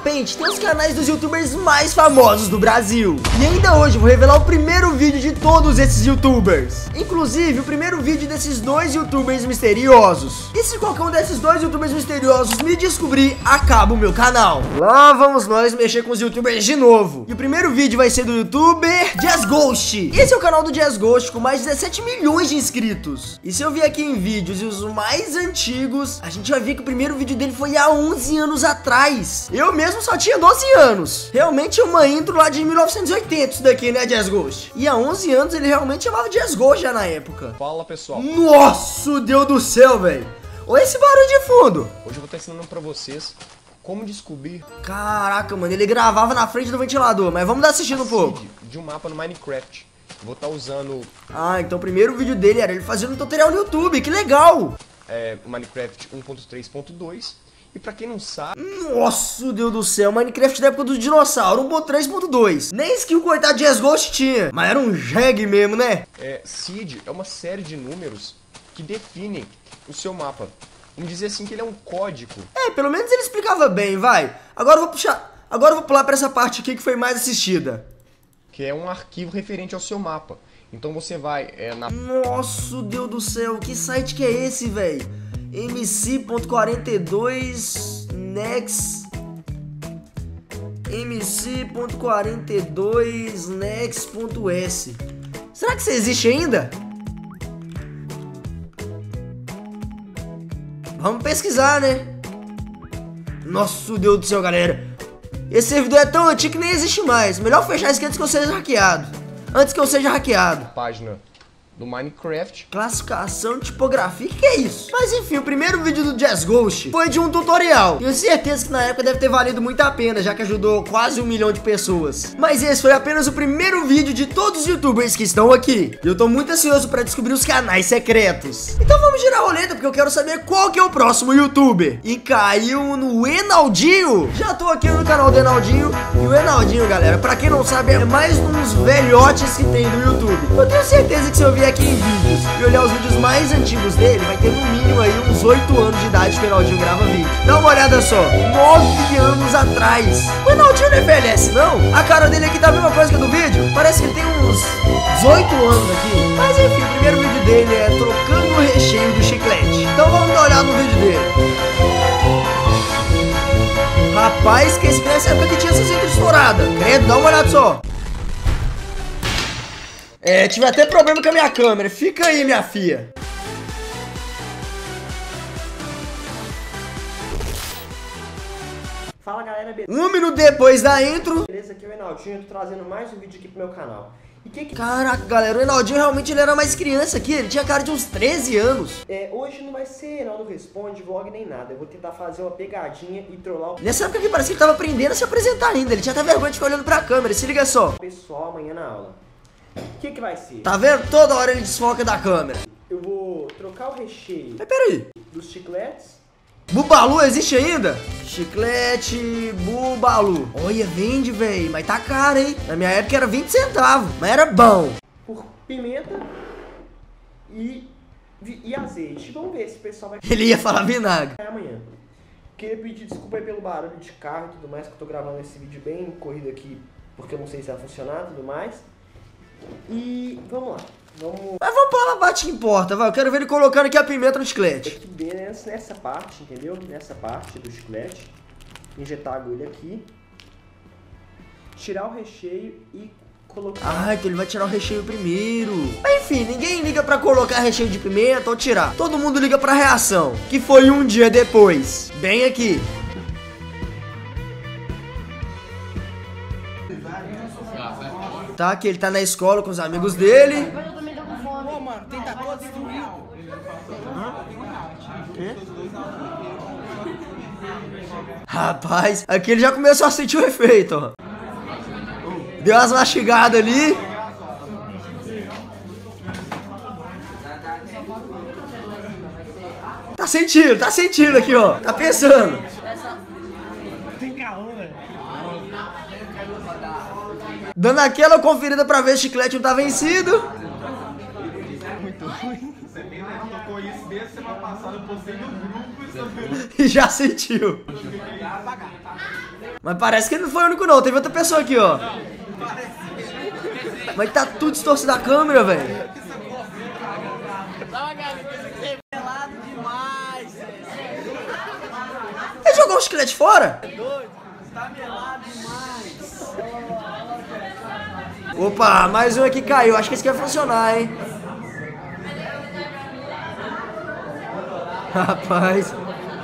Paint tem os canais dos youtubers mais famosos do Brasil. E ainda hoje eu vou revelar o primeiro vídeo de todos esses youtubers. Inclusive o primeiro vídeo desses dois youtubers misteriosos. E se qualquer um desses dois youtubers misteriosos me descobrir, acaba o meu canal. Lá vamos nós mexer com os youtubers de novo. E o primeiro vídeo vai ser do youtuber Jazz Ghost. Esse é o canal do Jazz Ghost com mais de 17 milhões de inscritos. E se eu vier aqui em vídeos e os mais antigos, a gente vai ver que o primeiro vídeo dele foi há 11 anos atrás. Eu mesmo só tinha 12 anos. Realmente é uma intro lá de 1980 isso daqui, né, Jazz Ghost? E há 11 anos ele realmente chamava Jazz Ghost já na época. Fala, pessoal. Nossa, Deus do céu, velho. Olha esse barulho de fundo. Hoje eu vou estar ensinando pra vocês como descobrir... Caraca, mano, ele gravava na frente do ventilador. Mas vamos dar assistindo um pouco de um mapa no Minecraft. Vou estar usando... Ah, então o primeiro vídeo dele era ele fazendo um tutorial no YouTube. Que legal. O Minecraft 1.3.2. E pra quem não sabe... Nossa, Deus do céu, Minecraft da época do dinossauro, 1.3.2. Nem skill coitado de Jazz Ghost tinha. Mas era um jegue mesmo, né? Seed é uma série de números que definem o seu mapa. Vamos dizer assim que ele é um código. Pelo menos ele explicava bem, vai. Agora eu vou puxar... Agora eu vou pular pra essa parte aqui que foi mais assistida. Que é um arquivo referente ao seu mapa. Então você vai na... Nossa, Deus do céu, que site que é esse, velho? mc.42 next mc.42 next.s. Será que isso existe ainda? Vamos pesquisar, né? Nossa, Deus do céu, galera. Esse servidor é tão antigo que nem existe mais. Melhor fechar isso antes que eu seja hackeado. Página do Minecraft. Classificação, tipografia, que é isso? Mas enfim, o primeiro vídeo do Jazz Ghost foi de um tutorial. Tenho certeza que na época deve ter valido muito a pena, já que ajudou quase 1 milhão de pessoas. Mas esse foi apenas o primeiro vídeo de todos os youtubers que estão aqui. E eu tô muito ansioso pra descobrir os canais secretos. Então vamos girar a roleta, porque eu quero saber qual que é o próximo youtuber. E caiu no Enaldinho. Já tô aqui no canal do Enaldinho. E o Enaldinho, galera, pra quem não sabe, é mais um dos velhotes que tem do YouTube. Eu tenho certeza que se eu vier aqui em vídeos e olhar os vídeos mais antigos dele, vai ter no mínimo aí uns 8 anos de idade que o Enaldinho grava vídeo. Dá uma olhada só, 9 anos atrás. O Enaldinho não envelhece, não? A cara dele aqui tá a mesma coisa que a do vídeo. Parece que ele tem uns 18 anos aqui. Mas enfim, o primeiro vídeo dele é trocando o recheio do chiclete. Então vamos dar uma olhada no vídeo dele. Rapaz, que esse nessa época que tinha essa intro estourada. Credo, dá uma olhada só. Tive até problema com a minha câmera. Fica aí, minha filha. Fala, galera, beleza? 1 minuto depois da intro. Beleza, aqui é o Enaldinho, eu tô trazendo mais um vídeo aqui pro meu canal. E Caraca, galera, o Enaldinho realmente ele era mais criança aqui. Ele tinha cara de uns 13 anos. Hoje não vai ser Enaldo Responde, vlog nem nada. Eu vou tentar fazer uma pegadinha e trollar o Nessa época aqui parece que ele tava aprendendo a se apresentar ainda. Ele tinha até vergonha de ficar olhando pra câmera. Se liga só. pessoal amanhã na aula. O que vai ser? Tá vendo? Toda hora ele desfoca da câmera. Eu vou trocar o recheio Mas peraí, dos chicletes. Bubalu existe ainda? Chiclete Bubalu. Olha, vende, velho. Mas tá caro, hein? Na minha época era 20 centavos. Mas era bom. Por pimenta e azeite. Vamos ver se o pessoal vai Ele ia falar vinagre. amanhã. Queria pedir desculpa aí pelo barulho de carro e tudo mais, que eu tô gravando esse vídeo bem corrido aqui, porque eu não sei se vai funcionar e tudo mais. E vamos lá. Mas vamos pra uma parte que importa, vai. Eu quero ver ele colocando aqui a pimenta no chiclete. Aqui bem nessa parte, entendeu? Nessa parte do chiclete. Injetar a agulha aqui. Tirar o recheio e colocar... Ah, então ele vai tirar o recheio primeiro. Mas enfim, ninguém liga pra colocar recheio de pimenta ou tirar. Todo mundo liga pra reação, que foi um dia depois. Bem aqui. Tá, que ele tá na escola com os amigos dele. Pô, mano, tem tacô destruído. Rapaz, aqui ele já começou a sentir o efeito, ó. Deu umas mastigadas ali. Tá sentindo aqui, ó. Tá pensando. Tem caô, velho. Dando aquela conferida pra ver se o chiclete não tá vencido. Muito ruim. Você nem tocou isso desde semana passada, eu postei no grupo e E já sentiu. Mas parece que ele não foi o único não, teve outra pessoa aqui, ó. Mas tá tudo distorcido a câmera, velho. Ele jogou o chiclete fora? Opa, mais um aqui caiu. Acho que esse aqui vai funcionar, hein? Rapaz.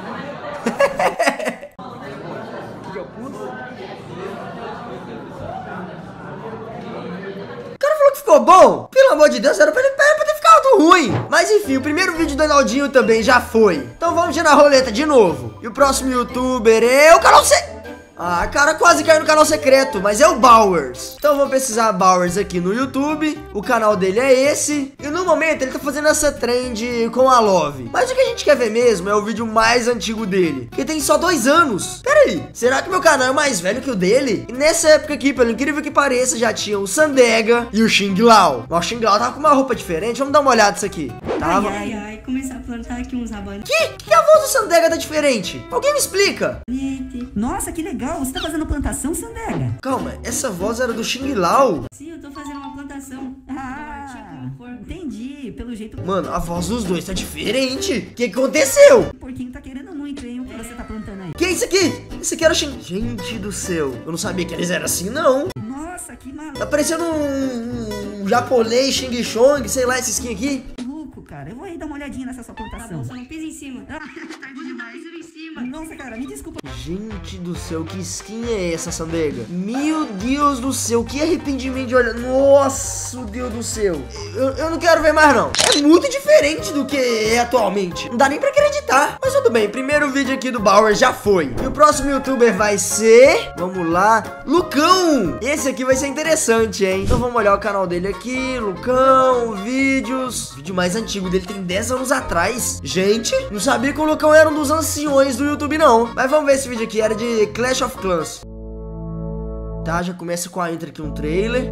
O cara falou que ficou bom? Pelo amor de Deus, era pra ele ter ficado ruim. Mas enfim, o primeiro vídeo do Enaldinho também já foi. Então vamos girar a roleta de novo. E o próximo youtuber é o canal Ah, cara, quase caiu no canal secreto, mas é o Bowers. Então vamos pesquisar Bowers aqui no YouTube. O canal dele é esse. E no momento ele tá fazendo essa trend com a Love. Mas o que a gente quer ver mesmo é o vídeo mais antigo dele, que tem só 2 anos. Pera aí, será que meu canal é mais velho que o dele? E nessa época aqui, pelo incrível que pareça, já tinha o Sandega e o Xing Lau. Mas o Xing Lau tava com uma roupa diferente, vamos dar uma olhada nisso aqui. Tava... Ai, começar a plantar aqui uns rabanos. Que a voz do Sandega tá diferente? Alguém me explica? Nossa, que legal, você tá fazendo plantação, Sandega? Calma, essa voz era do Xing Lau? Sim, eu tô fazendo uma plantação. Entendi, pelo jeito... Mano, a voz dos dois tá diferente. O que aconteceu? O porquinho tá querendo muito, hein, o que você tá plantando aí? Que é isso aqui? Esse aqui era o Xing... Gente do céu, eu não sabia que eles eram assim, não. Nossa, que maluco. Tá parecendo um japonês Xing Chong, sei lá, esse skin aqui. Cara, eu vou aí dar uma olhadinha nessa sua plantação. Só não pisa em cima. Tá bom demais. Pisa em cima. Nossa, cara, me desculpa. Gente do céu, que skin é essa, Sandega? Meu Deus do céu, que arrependimento de olhar. Nossa, Deus do céu. Eu não quero ver mais, não. É muito diferente do que é atualmente. Não dá nem pra acreditar. Mas tudo bem, primeiro vídeo aqui do Bauer já foi. E o próximo youtuber vai ser... Vamos lá. Lucão. Esse aqui vai ser interessante, hein? Então vamos olhar o canal dele aqui. Lucão, vídeos. Vídeo mais antigo dele tem 10 anos atrás. Gente, não sabia que o Lucão era um dos anciões do YouTube, não. Mas vamos ver esse vídeo aqui. Era de Clash of Clans. Tá, já começa com a intro aqui, um trailer.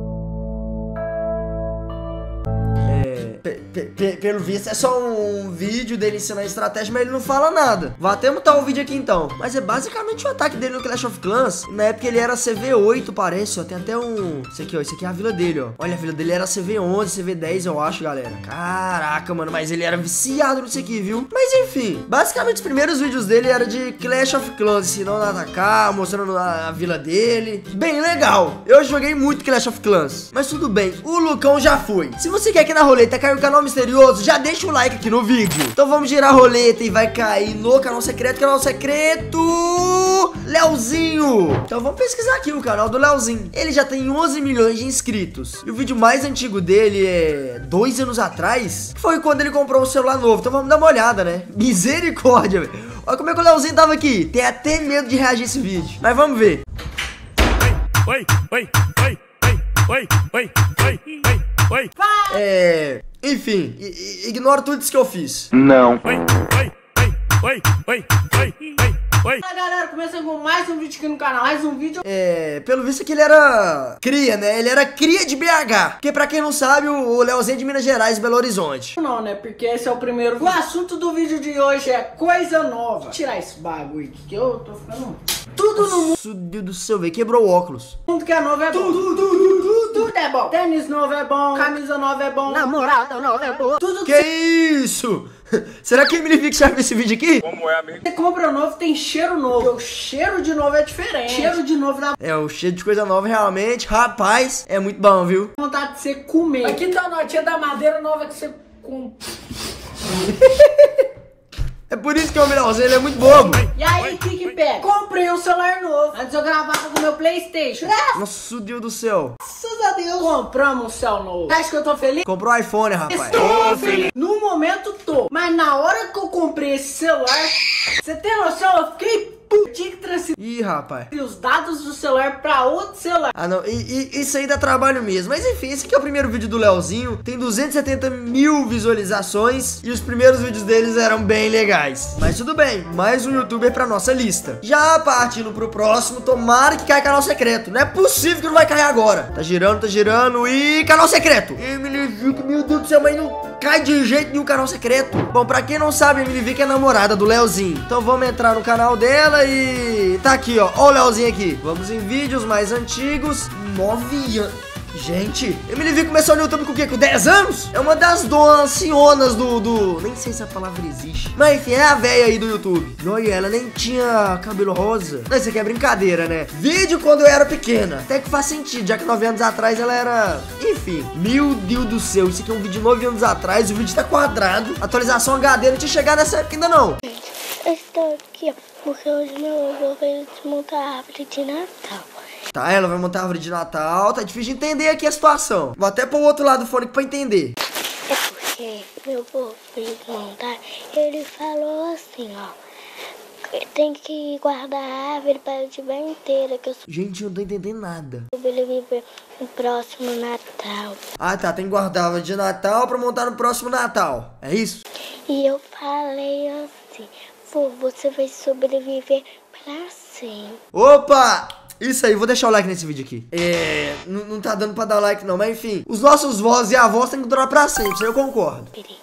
Pelo visto é só um vídeo dele ensinando a estratégia, mas ele não fala nada. Vou até mutar o vídeo aqui então. Mas é basicamente o ataque dele no Clash of Clans. Na época ele era CV8, parece, ó. Tem até um... Isso aqui, ó. Isso aqui é a vila dele, ó. Olha, a vila dele era CV11, CV10, eu acho, galera. Caraca, mano, mas ele era viciado nisso aqui, viu? Mas enfim, basicamente os primeiros vídeos dele era de Clash of Clans, ensinando a atacar, mostrando a vila dele. Bem legal. Eu joguei muito Clash of Clans. Mas tudo bem, o Lucão já foi. Se você quer que na roleta caia o canal misterioso, já deixa o like aqui no vídeo. Então vamos girar a roleta e vai cair no canal secreto. Canal secreto Leozinho. Então vamos pesquisar aqui o canal do Leozinho. Ele já tem 11 milhões de inscritos. E o vídeo mais antigo dele é 2 anos atrás, que foi quando ele comprou um celular novo. Então vamos dar uma olhada, né? Misericórdia, velho. Olha como é que o Leozinho tava aqui. Tem até medo de reagir esse vídeo. Mas vamos ver. Enfim, ignora tudo isso que eu fiz. Não. Fala galera, começando com mais um vídeo aqui no canal, mais um vídeo. Pelo visto que ele era cria, né? Ele era cria de BH. Porque pra quem não sabe, o Leozinho é de Minas Gerais, Belo Horizonte. Não, né? Porque esse é o primeiro. O assunto do vídeo de hoje é coisa nova. Vou tirar esse bagulho aqui, que eu tô ficando... Tudo no mundo. Nossa, Deus do céu, velho. Quebrou o óculos. Tudo que é novo é bom. Tudo é bom. Tênis novo é bom. Camisa nova é bom. Namorada nova é bom. Tudo que isso? Será que a Emily Vick já viu esse vídeo aqui? Como é, amigo? Você compra novo, tem cheiro novo. Porque o cheiro de novo é diferente. Cheiro de novo dá o cheiro de coisa nova realmente, rapaz, é muito bom, viu? vontade de você comer. Aqui tá a notinha da madeira nova que você compra. É por isso que o Leozinho, ele é muito bobo. E aí, o que pega? Comprei um celular novo. Antes eu gravava com o meu PlayStation. Nossa, Deus do céu. Graças a Deus. Compramos um celular novo. Você acha que eu tô feliz? Comprou o iPhone, rapaz. Estou feliz. No momento tô. Mas na hora que eu comprei esse celular, você tem noção? Eu fiquei tinha que transferir Ih, rapaz, os dados do celular pra outro celular. Ah, não, isso aí dá trabalho mesmo. Mas enfim, esse aqui é o primeiro vídeo do Leozinho. Tem 270 mil visualizações. E os primeiros vídeos deles eram bem legais. Mas tudo bem, mais um youtuber pra nossa lista. Já partindo pro próximo, tomara que caia canal secreto. Não é possível que não vai cair agora. Tá girando e... canal secreto. Emily Vick, meu Deus do céu, mas não cai de jeito nenhum canal secreto. Bom, pra quem não sabe, a Emily Vick é namorada do Leozinho. Então vamos entrar no canal dela tela e tá aqui, ó. Ó o Leozinho aqui. Vamos em vídeos mais antigos. 9 anos. Gente, Emily V começou no YouTube com o quê? Com 10 anos? É uma das donas senhoras do... Nem sei se a palavra existe. Mas enfim, é a véia aí do YouTube. E olha, ela nem tinha cabelo rosa. Não, isso aqui é brincadeira, né? Vídeo quando eu era pequena. Até que faz sentido, já que 9 anos atrás ela era... Enfim, meu Deus do céu. Isso aqui é um vídeo de 9 anos atrás. O vídeo tá quadrado. Atualização HD não tinha chegado nessa época ainda não. Eu estou aqui, ó, porque hoje meu avô veio desmontar a árvore de Natal. Tá, ela vai montar a árvore de Natal. Tá difícil de entender aqui a situação. Vou até pôr o outro lado do fone pra entender. É porque meu avô veio desmontar, ele falou assim, ó, tem que guardar a árvore para a vida inteira, que eu sou... Gente, eu não tô entendendo nada. Ele viver no próximo Natal. Ah, tá, tem que guardar a árvore de Natal pra montar no próximo Natal. É isso? E eu falei assim, vô, você vai sobreviver pra sempre. Opa! Isso aí, vou deixar o like nesse vídeo aqui. Não tá dando pra dar like não, mas enfim. Os nossos vós e avós tem que durar pra sempre, isso aí eu concordo.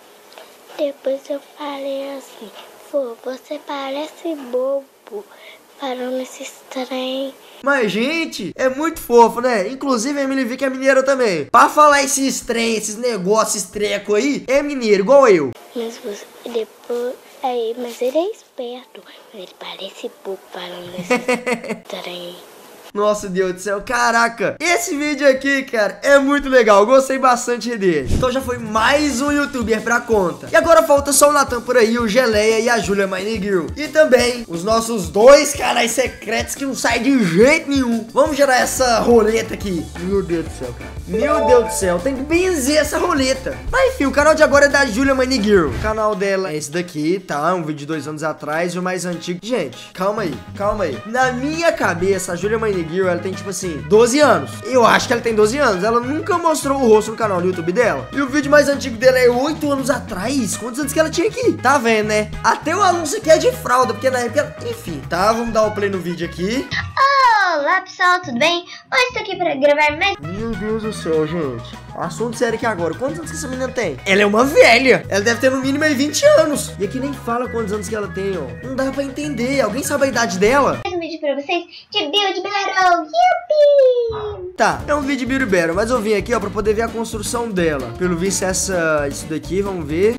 Depois eu falei assim, vô, você parece bobo, parando esse trem. Mas, gente, é muito fofo, né? Inclusive, a Emily V que é mineira também. Pra falar esses trem, esses negócios, esses trecos aí, é mineiro, igual eu. Mas você, depois... Aí, mas ele é esperto, mas ele parece bobo parando nesse trem. Nossa, Deus do céu, caraca. Esse vídeo aqui, cara, é muito legal. Gostei bastante dele. Então já foi mais um youtuber pra conta. E agora falta só o Nathan por aí, o Geleia e a Julia Minegirl. E também os nossos 2 canais secretos que não saem de jeito nenhum. Vamos gerar essa roleta aqui. Meu Deus do céu, cara. Meu Deus do céu, tem que benzer essa roleta. Mas enfim, o canal de agora é da Julia Minegirl. O canal dela é esse daqui, tá? Um vídeo de 2 anos atrás e o mais antigo. Gente, calma aí, calma aí. Na minha cabeça, a Julia Minegirl, ela tem tipo assim, 12 anos. Eu acho que ela tem 12 anos. Ela nunca mostrou o rosto no canal do YouTube dela. E o vídeo mais antigo dela é 8 anos atrás. Quantos anos que ela tinha aqui? Tá vendo, né? Até o anúncio aqui é de fralda, porque na época... Enfim, tá? Vamos dar o play no vídeo aqui. Olá pessoal, tudo bem? Hoje estou aqui para gravar mais... Meu Deus do céu, gente. Assunto sério aqui agora. Quantos anos que essa menina tem? Ela é uma velha. Ela deve ter no mínimo aí 20 anos. E aqui nem fala quantos anos que ela tem, ó. Não dá pra entender. Alguém sabe a idade dela? Mais um vídeo pra vocês de Build Battle. Yuppie! Tá, é um vídeo de Build Battle, mas eu vim aqui, ó, pra poder ver a construção dela. Pelo visto, isso daqui, vamos ver.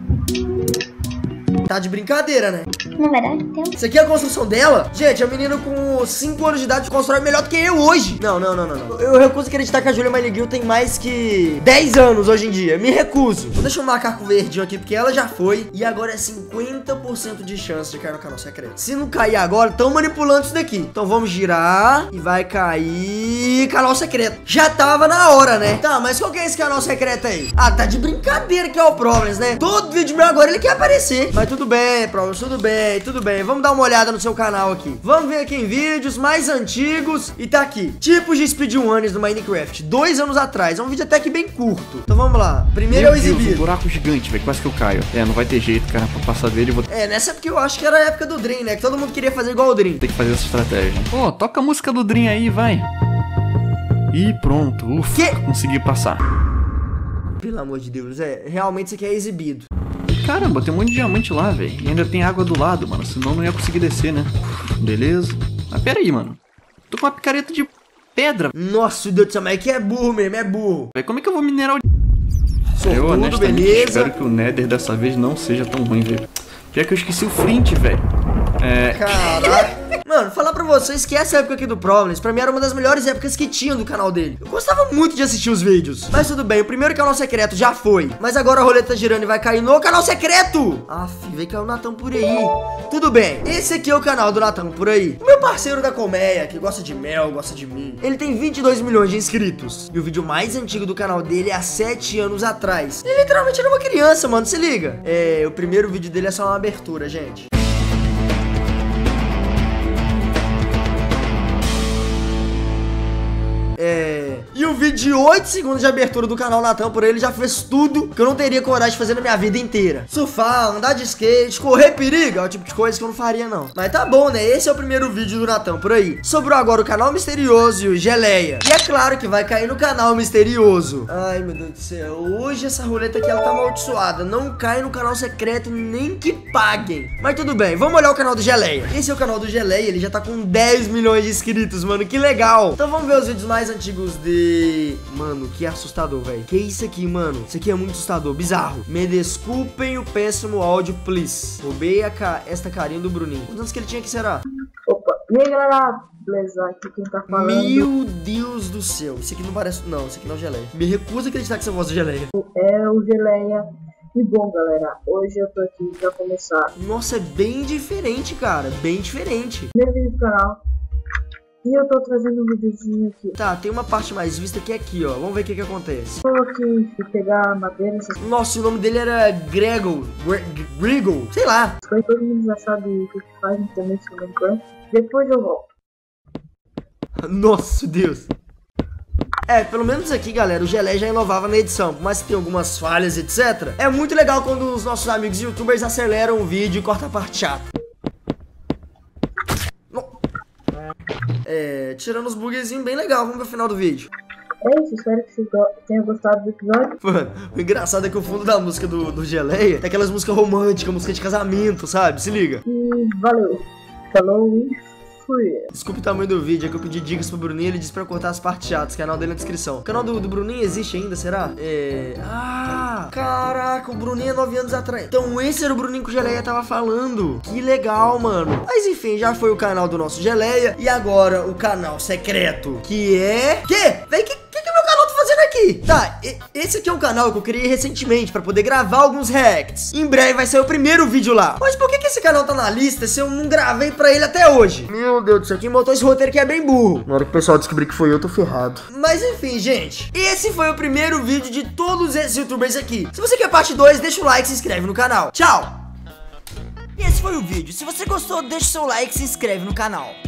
Tá de brincadeira, né? Não vai dar tempo. Isso aqui é a construção dela? Gente, a menina com 5 anos de idade constrói melhor do que eu hoje. Não. Eu recuso acreditar que a Julia Minegirl tem mais que 10 anos hoje em dia. Me recuso. Vou deixar um macaco verdinho aqui, porque ela já foi. E agora é 50% de chance de cair no canal secreto. Se não cair agora, estão manipulando isso daqui. Então vamos girar e vai cair canal secreto. Já tava na hora, né? Tá, mas qual que é esse canal secreto aí? Ah, tá de brincadeira que é o Problems, né? Todo vídeo meu agora ele quer aparecer. Mas tudo bem, Problems, tudo bem. Vamos dar uma olhada no seu canal aqui. Vamos ver aqui em vídeos mais antigos. E tá aqui, tipos de speedrunners do Minecraft 2 anos atrás. É um vídeo até que bem curto. Então vamos lá. Primeiro é o exibido. Um buraco gigante, velho, quase que eu caio. Não vai ter jeito, cara, pra passar dele eu vou... Nessa época eu acho que era a época do Dream, né? Que todo mundo queria fazer igual o Dream. Tem que fazer essa estratégia. Pô, toca a música do Dream aí, vai. E pronto, ufa, consegui passar. Pelo amor de Deus, realmente isso aqui é exibido. Caramba, tem um monte de diamante lá, velho. E ainda tem água do lado, mano. Senão não ia conseguir descer, né? Beleza. Mas pera aí, mano. Tô com uma picareta de pedra. Nossa, Deus do céu, mas que é burro mesmo, é burro. Véi, como é que eu vou minerar o... Eu honestamente espero que o Nether dessa vez não seja tão ruim, velho. Já que eu esqueci o flint, velho. Caraca. Mano, falar pra vocês que essa época aqui do Problems, pra mim era uma das melhores épocas que tinha do canal dele. Eu gostava muito de assistir os vídeos. Mas tudo bem, o primeiro canal secreto já foi. Mas agora a roleta tá girando e vai cair no canal secreto. Vem cair o Nathan por aí. Tudo bem, esse aqui é o canal do Nathan por aí. O meu parceiro da colmeia, que gosta de mel, gosta de mim. Ele tem 22 milhões de inscritos. E o vídeo mais antigo do canal dele é há 7 anos atrás. Ele literalmente era uma criança, mano, se liga. O primeiro vídeo dele é só uma abertura, gente. E o um vídeo de 8 segundos de abertura do canal Natan, por ele já fez tudo que eu não teria coragem de fazer na minha vida inteira. Surfar, andar de skate, correr perigo, é o tipo de coisa que eu não faria não. Mas tá bom, né? Esse é o primeiro vídeo do Natan por aí. Sobrou agora o canal misterioso e o Geleia. E é claro que vai cair no canal misterioso. Ai, meu Deus do céu. Hoje essa roleta aqui, ela tá amaldiçoada. Não cai no canal secreto nem que paguem. Mas tudo bem, vamos olhar o canal do Geleia. Esse é o canal do Geleia, ele já tá com 10 milhões de inscritos, mano. Que legal. Então vamos ver os vídeos mais antigos de... Mano, que assustador, velho. Que isso aqui, mano? Isso aqui é muito assustador, bizarro. Me desculpem o péssimo áudio, please. Roubei esta carinha do Bruninho. Quantos anos que ele tinha aqui, será? Opa, e aí galera, beleza? Aqui quem tá falando... Meu Deus do céu. Isso aqui não parece... Não, isso aqui não é o Geleia. Me recuso a acreditar que essa voz do Geleia. É o Geleia. E bom, galera, hoje eu tô aqui pra começar. Nossa, é bem diferente, cara. Bem diferente. Primeiro vídeo do canal. E eu tô trazendo um videozinho aqui. Tá, tem uma parte mais vista que é aqui, ó. Vamos ver o que acontece. Tô aqui de pegar madeira. Nossa, o nome dele era Grego. Sei lá. Todo mundo já sabe o que faz no começo do Minecraft. Depois eu volto. Nossa, Deus. É, pelo menos aqui, galera, o Geleia já inovava na edição, mas tem algumas falhas, etc. É muito legal quando os nossos amigos youtubers aceleram o vídeo e cortam a parte chata. É, tirando os bugzinhos bem legal, vamos ver o final do vídeo. É isso, espero que vocês tenham gostado do episódio. Mano, o engraçado é que o fundo da música do Geleia tem aquelas músicas românticas, música de casamento, sabe? Se liga. E valeu. Falou e fui. Desculpe o tamanho do vídeo, é que eu pedi dicas pro Bruninho e ele disse pra eu cortar as partes chatas, o canal dele na descrição. O canal do Bruninho existe ainda, será? Ah, caraca, o Bruninho é 9 anos atrás. Então esse era o Bruninho que o Geleia tava falando. Que legal, mano. Mas enfim, já foi o canal do nosso Geleia. E agora o canal secreto, que é... Vem, que meu canal tá fazendo aqui? Tá, esse aqui é um canal que eu criei recentemente pra poder gravar alguns reacts. Em breve vai sair o primeiro vídeo lá. Mas por que esse canal tá na lista se eu não gravei pra ele até hoje? Meu Deus do céu, quem botou esse roteiro aqui é bem burro. Na hora que o pessoal descobrir que foi eu tô ferrado. Mas enfim, gente, esse foi o primeiro vídeo de todos esses youtubers aqui. Se você quer parte 2, deixa o like e se inscreve no canal. Tchau! E esse foi o vídeo. Se você gostou, deixa o seu like e se inscreve no canal.